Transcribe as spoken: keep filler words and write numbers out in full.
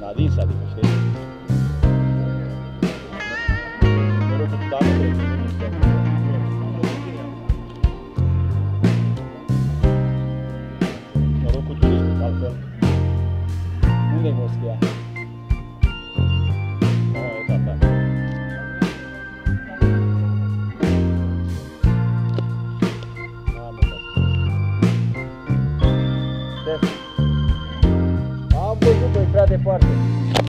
adins, adică, știi? Norocul tu, dar nu trebuie, nu trebuie. Norocul turistic, altfel. Unde-i moschea? Oh, e tata. Am văzut-o, e prea departe.